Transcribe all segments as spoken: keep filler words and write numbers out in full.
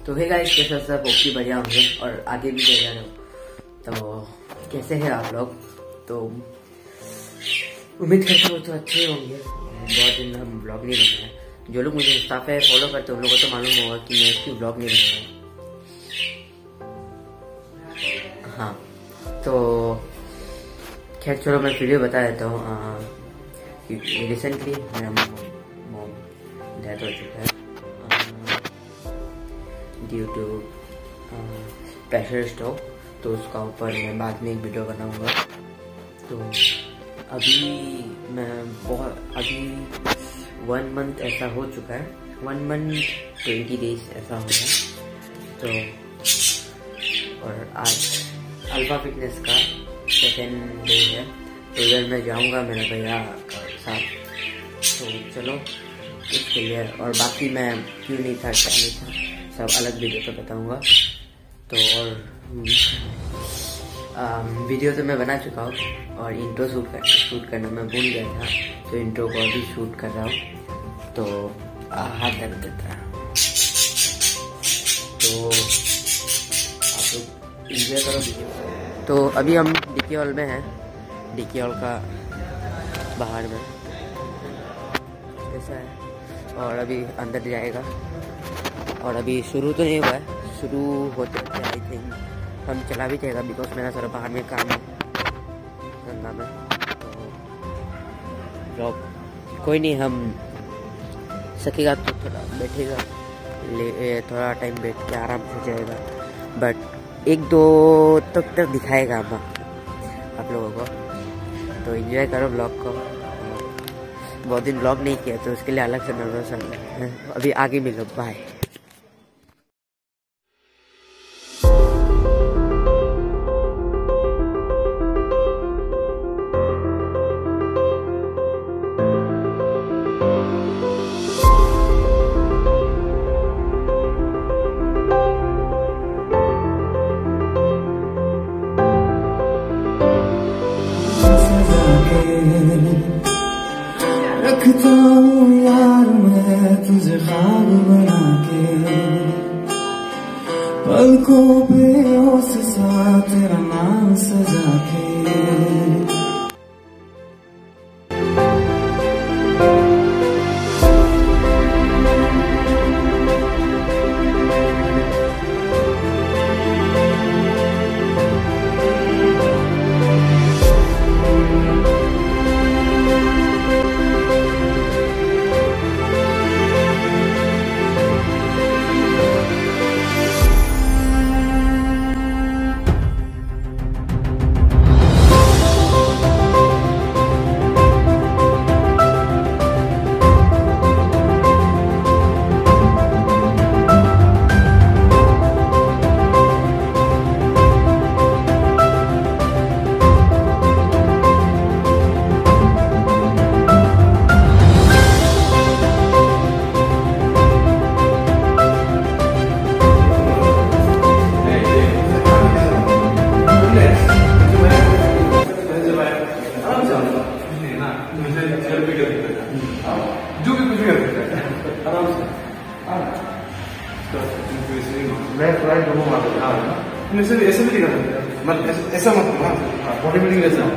तो है गाइस, कैसे सब ओके बढ़िया होंगे और आगे भी बढ़िया रहो। तो कैसे हैं आप लोग? तो उम्मीद करता हूँ तो अच्छे होंगे। बहुत दिन हम ब्लॉग नहीं बनाए। जो लोग मुझे इंस्टा पे फॉलो करते हैं उन लोगों को तो मालूम होगा कि मैं क्यों ब्लॉग नहीं बनाया। हाँ, तो खैर चलो मैं वीडियो बता देता हूँ। रिसेंटली मेरा मॉम डेथ हो चुका है ड्यू टू प्रेशर स्ट्रोक। तो उसका ऊपर मैं बाद में एक वीडियो बनाऊंगा। तो अभी मैं बहुत अभी वन मंथ ऐसा हो चुका है, वन मंथ ट्वेंटी डेज ऐसा हो गया। तो और आज अल्फा फिटनेस का सेकेंड डे है, तो इधर मैं जाऊंगा मेरा भैया साथ। तो चलो इसके लिए, और बाकी मैं क्यों नहीं था क्या नहीं था सब अलग वीडियो पे बताऊंगा। तो और आ, वीडियो तो मैं बना चुका हूँ और इंट्रो शूट कर शूट करना मैं भूल गया था, तो इंट्रो को अभी शूट कर रहा हूँ। तो आ, हाथ दर्द देता है, तो आप लोग इंजॉय करो वीडियो। तो अभी हम डीके हॉल में हैं, डीके हॉल का बाहर में ऐसा है, और अभी अंदर जाएगा। और अभी शुरू तो नहीं हुआ है, शुरू होते होते आई थिंक हम चला भी जाएगा, बिकॉज मेरा सारा बाहर में काम है धंधा में। तो जॉब कोई नहीं, हम सकेगा तो थोड़ा बैठेगा, ले थोड़ा टाइम बैठ के आराम से जाएगा। बट एक दो तक तक दिखाएगा हम आप लोगों को। तो एंजॉय करो ब्लॉग को। बहुत दिन ब्लॉग नहीं किया तो उसके लिए अलग से नर्वस है। अभी आगे मिलो, बाय। रखता हूँ यार मैं तुझे ख्वाब बना के, पलकों पे होश सा तेरा नाम सजा के। जो भी कुछ भी कर सकता है आराम से। मैं फ्राई दोनों मार देता हूँ, ऐसे भी ऐसे भी दिखा सकते हैं, मतलब ऐसा मत बॉडी बिल्डिंग ऐसा।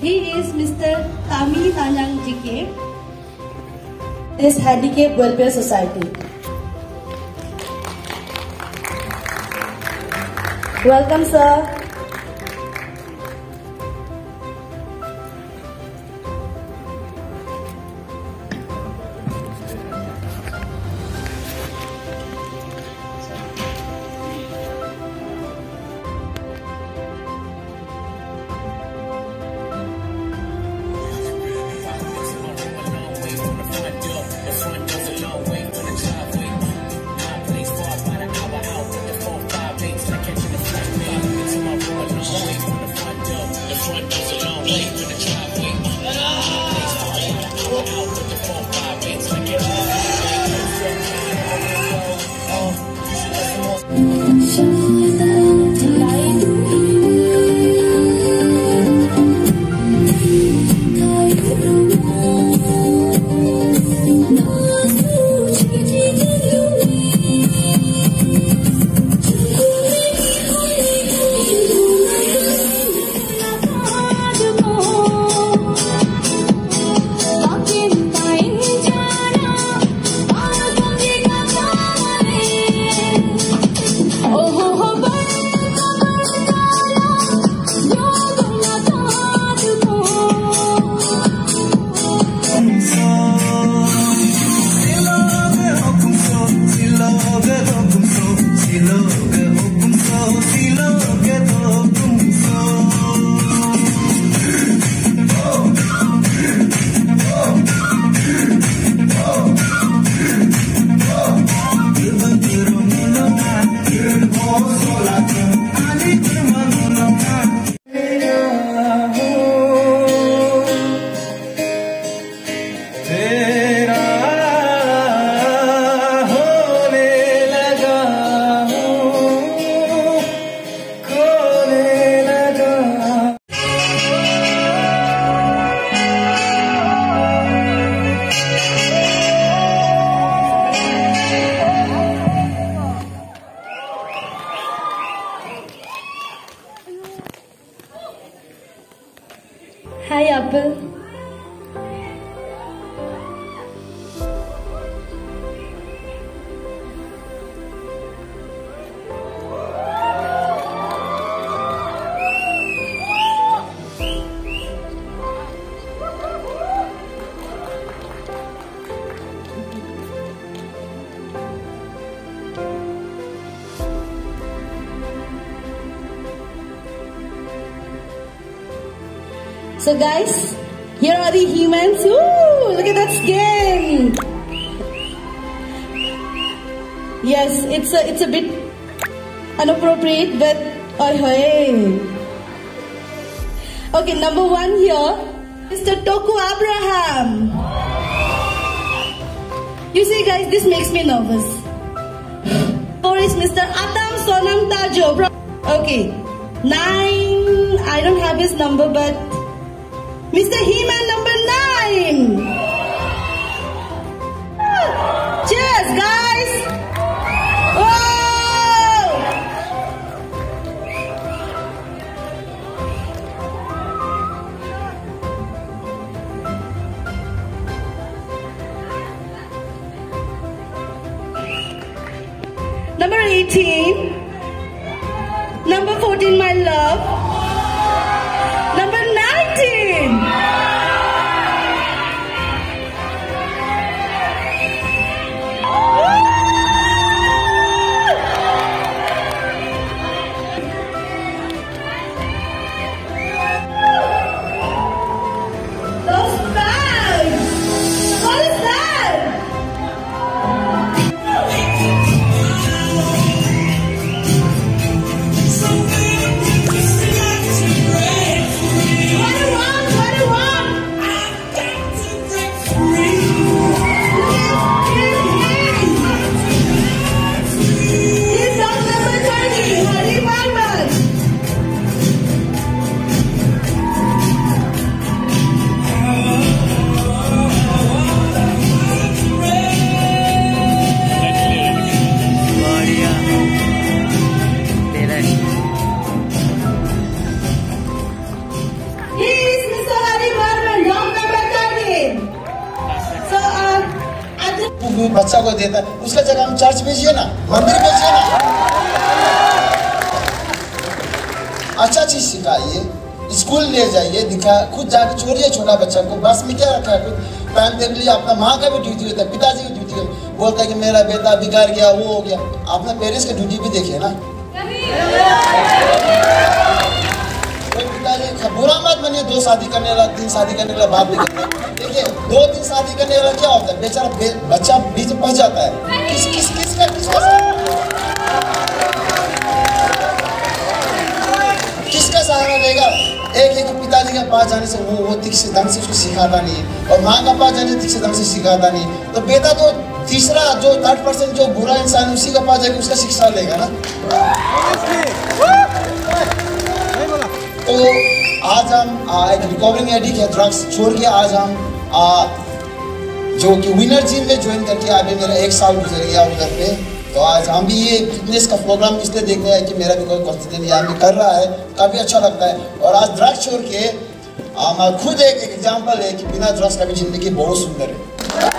He is Mister Tami Tanyang G K. This Handicap Welfare Society. Welcome, sir. Hi, Apple. So guys, here are the He-Mans. Ooh, look at that skin. Yes, it's a it's a bit inappropriate, but oh hey. Okay, number one here, Mister Toku Abraham. You see, guys, this makes me nervous. Four is Mister Atam Sonam Tajo. Okay, nine. I don't have his number, but Mister He-Man number nine. Cheers, guys. Whoa. Number eighteen. Number fourteen, my love. Number nineteen. Those bags. What is that? So को देता है, उसका जगह हम church भेजिए ना, मंदिर भेजिए ना। अच्छा चीज सिखाइए, स्कूल ले जाइए, दिखा, खुद जाके छोड़िए छोटा बच्चा को। बस में क्या रखा है, कुछ टाइम टेबल लिया, अपना माँ का भी ड्यूटी होता है, पिताजी की ड्यूटी होती है। बोलता है कि मेरा बेटा बिगाड़ गया, वो हो गया। अपने पेरेंट्स की ड्यूटी भी देखिए ना। पिताजी बुरा मत बनिए, दो शादी करने वाला, तीन शादी करने वाला बात नहीं करता। देखिए दो तीन शादी करने वाला क्या होता है, बेचारा बे, बच्चा बीच में फंस जाता है। किस किस किसका किसका किसका सहारा देगा? एक एक पिताजी के पास जाने से वो वो ठीक से ढंग से उसको सिखाता नहीं, और माँ का पास जाने से ठीक से ढंग से सिखाता नहीं, तो बेटा तो तीसरा जो थर्ड पर्सन जो बुरा इंसान उसी के पास जाके उसका शिक्षा लेगा ना। तो आज हम एक रिकवरिंग एडिक्ट है, ड्रग्स छोड़ के आज हम आ, जो कि विनर जिम में ज्वाइन करके अभी मेरा एक साल गुजर गया उधर पे। तो आज हम भी ये फिटनेस का प्रोग्राम इसलिए देख रहे हैं कि मेरा भी कोई कॉन्स्टिट्यूशन यहाँ भी कर रहा है, काफ़ी अच्छा लगता है। और आज ड्रग्स छोड़ के आ, खुद एक एग्जाम्पल है कि बिना ड्रग्स का भी जिंदगी बहुत सुंदर है।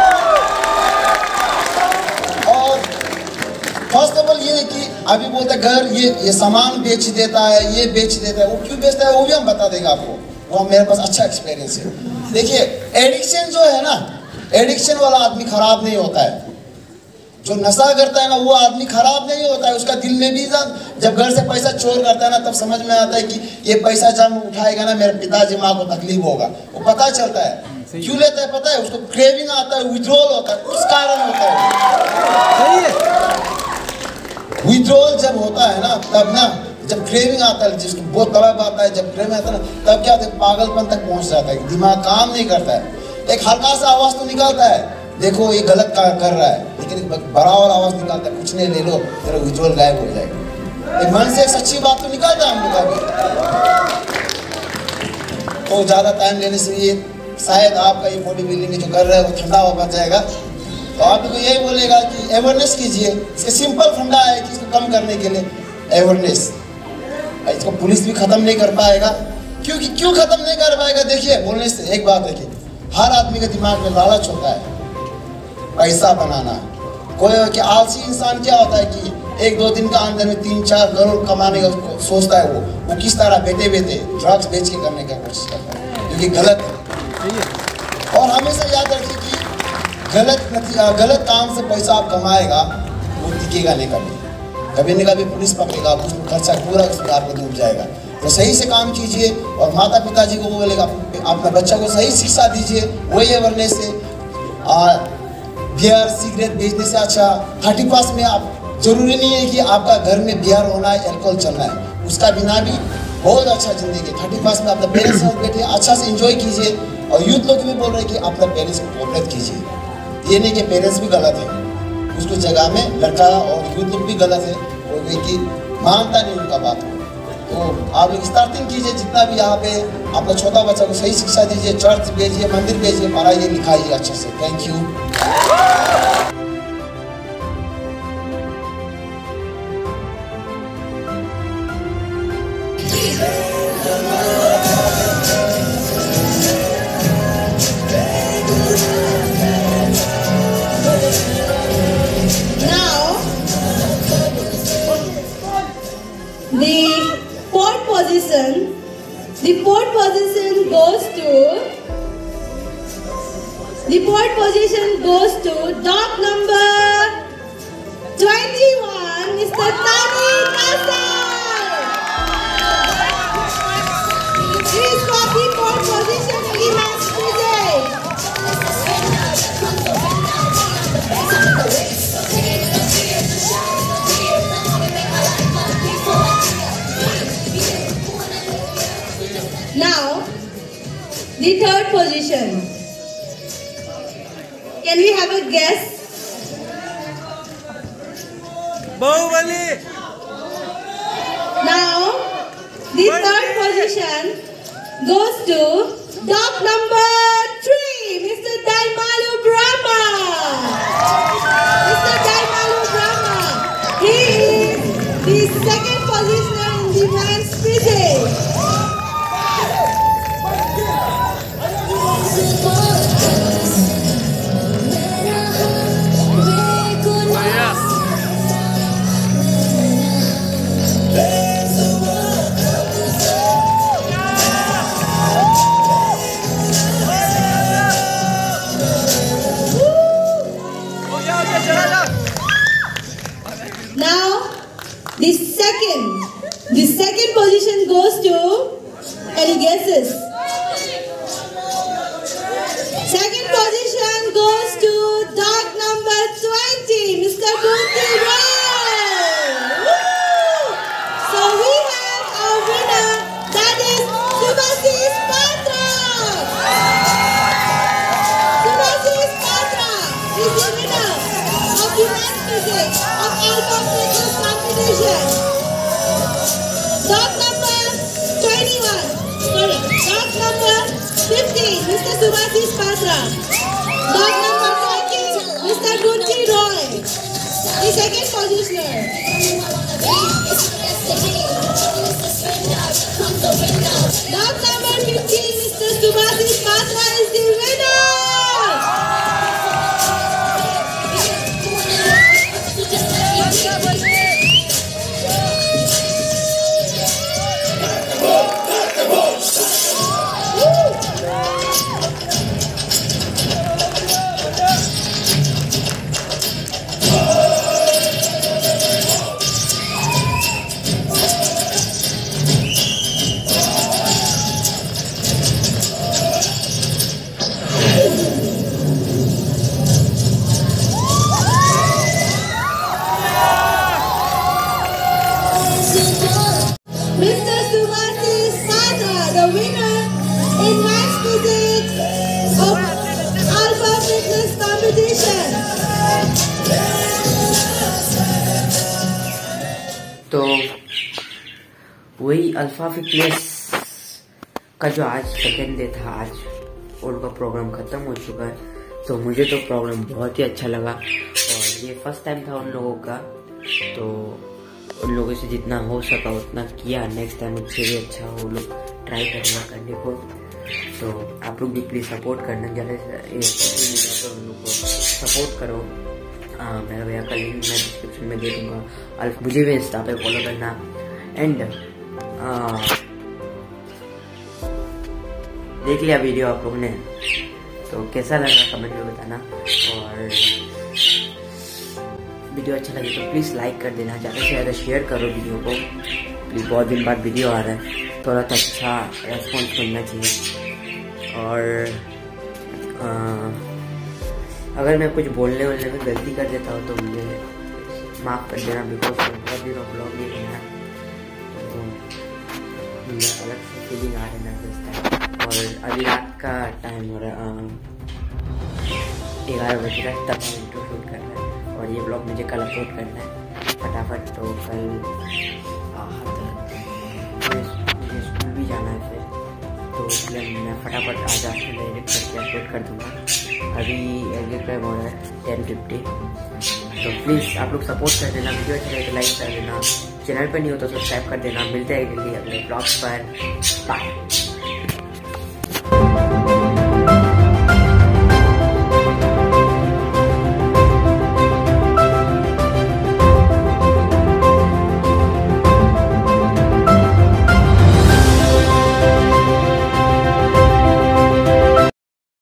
और फर्स्ट ऑफ ऑल ये है कि अभी बोलता है घर ये ये सामान बेच देता है, ये बेच देता है, वो क्यों बेचता है वो भी हम बता देगा आपको, वो मेरे पास अच्छा एक्सपीरियंस है। देखिए एडिक्शन जो है ना, एडिक्शन वाला आदमी खराब नहीं होता है, जो नशा करता है ना वो आदमी खराब नहीं होता है। उसका दिल में भी जब घर से पैसा चोर करता है ना, तब समझ में आता है कि ये पैसा जब उठाएगा ना मेरे पिताजी माँ को तकलीफ होगा, वो पता चलता है। क्यों लेता है पता है? उसको क्रेविंग आता है, विड्रॉल होता है, उस कारण होता है। विड्रॉल जब होता है ना तब ना, जब क्रेविंग आता है, जिसको बहुत तलब आता है, जब क्रेविंग आता है ना तब क्या होता है, पागलपन तक पहुंच जाता है, दिमाग काम नहीं करता है। एक हल्का सा आवाज तो निकालता है, देखो ये गलत कर रहा है, लेकिन बड़ा और आवाज निकालता है, कुछ नहीं ले लो, तेरा विड्रॉल गायब हो जाएगा। एक मन से एक सच्ची बात तो निकालता है हम लोग का। तो ज्यादा टाइम लेने से ये शायद आपका ये बॉडी बिल्डिंग जो कर रहे हैं वो ठंडा हो बच जाएगा। तो आपको यही बोलेगा कि अवेयरनेस कीजिए। इसका सिंपल फंडा है कि इसको कम करने के लिए अवेयरनेस। इसको पुलिस भी खत्म नहीं कर पाएगा, क्योंकि क्यों खत्म नहीं कर पाएगा? देखिए बोलने से एक बात है कि हर आदमी के दिमाग में लालच होता है पैसा बनाना। कोई कि आलसी इंसान क्या होता है कि एक दो दिन का अंदर में तीन चार करोड़ कमाने का सोचता है, वो वो किस तरह बेटे बेटे ड्रग्स बेच के करने का कोशिश करता है, क्योंकि गलत है। और हमेशा याद रखिए कि गलत गलत काम से पैसा आप कमाएगा वो टिकेगा नहीं, कभी कभी नहीं कभी पुलिस पकड़ेगा, उसमें खर्चा पूरा उसमें आपको डूब जाएगा। तो सही से काम कीजिए, और माता पिताजी को वो बोलेगा अपने बच्चा को सही शिक्षा दीजिए, वही अवेयरनेस से। बियर सिगरेट बेचने से अच्छा थर्टी पास में आप, जरूरी नहीं है कि आपका घर में बियर होना है, अल्कोहल चलना है, उसका बिना भी बहुत अच्छा जिंदगी। थर्टी पास में अपने पेरेंट्स के साथ बैठिए, अच्छा से एंजॉय कीजिए। और यूथ लोग भी बोल रहे हैं कि अपने पेरेंट्स को कोऑपरेट कीजिए। ये नहीं कि पेरेंट्स भी गलत है, उसको जगह में लड़का और यूथ लोग भी गलत है, वो कि मानता नहीं उनका बात को। तो आप लोग स्टार्टिंग कीजिए, जितना भी यहाँ पे अपना छोटा बच्चा को सही शिक्षा दीजिए, चर्च भेजिए, मंदिर भेजिए, पढ़ाइए लिखाइए अच्छे से। Thank you. The fourth position, the fourth position goes to, the fourth position goes to dog number twenty-one, Mister Tani Nasser. Please copy fourth position in the match today. Now, the third position. Can we have a guess? Bahubali. Now, the third position goes to dog number three, Mister Daimalu Brahma. Mister Daimalu Brahma. He is the second positioner in the men's physique. The second, the second position goes to, any guesses? Second position goes to dog number twenty, Mister Kunti Roy. So we have our winner, that is Subhasis Patra. Subhasis Patra is the winner of the math physics of Alpha Fitness competition. Dog number twenty-one, sorry, dog number fifteen, Mister Subhasis Patra. Dog number twenty, Mister Kunti Roy, the second positioner. Dog number fifteen, Mister Subhasis Patra is the winner. Mister Subhasis Patra, the winner in math physics of Alpha Fitness competition. तो वही alpha Fitness का जो आज second day था, आज उनका programme खत्म हो चुका है। तो मुझे तो प्रोग्राम बहुत ही अच्छा लगा और ये फर्स्ट टाइम था उन लोगों का, तो उन लोगों से जितना हो सका उतना किया। नेक्स्ट टाइम उससे भी अच्छा वो लोग ट्राई करेंगे करने को। तो आप लोग भी प्लीज़ सपोर्ट करना, ज़्यादा से उन लोग को सपोर्ट करो। आ, मेरा भैया का लिंक मैं डिस्क्रिप्शन में दे दूँगा। अल्फ मुझे भी इंस्टा पे फॉलो करना। एंड देख लिया वीडियो आप लोगों ने, तो कैसा लगा कमेंट में बताना। और वीडियो अच्छा लगे तो प्लीज़ लाइक कर देना, ज़्यादा से ज़्यादा शेयर करो वीडियो को प्लीज़। बहुत दिन बाद वीडियो आ रहा है, थोड़ा सा अच्छा रेस्पॉन्स मिलना चाहिए। और आ, अगर मैं कुछ बोलने वोलने में गलती कर देता हूँ तो मुझे माफ़ कर देना, बिकॉज बहुत दिन ऑफ ब्लॉग नहीं करना, तो मुझे अलग से फीलिंग आ रही है इस टाइम। और अभी रात का टाइम हो रहा है, ग्यारह बज रहा है, तब हम इंट्रो शूट कर रहे हैं और ये ब्लॉग मुझे कल अपलोड करना है फटाफट। तो कल मुझे स्कूल भी जाना है फिर, तो इसलिए मैं फटाफट आज आपसे एडिट करके अपलोड कर दूँगा। अभी एडिट टाइम हो रहा है टेन फिफ्टी, तो प्लीज़ आप लोग सपोर्ट कर देना। वीडियो अच्छा लगे तो लाइक कर देना, चैनल पर नहीं हो तो सब्सक्राइब कर देना। मिलते हैं अगले ब्लॉग्स पर, बाय।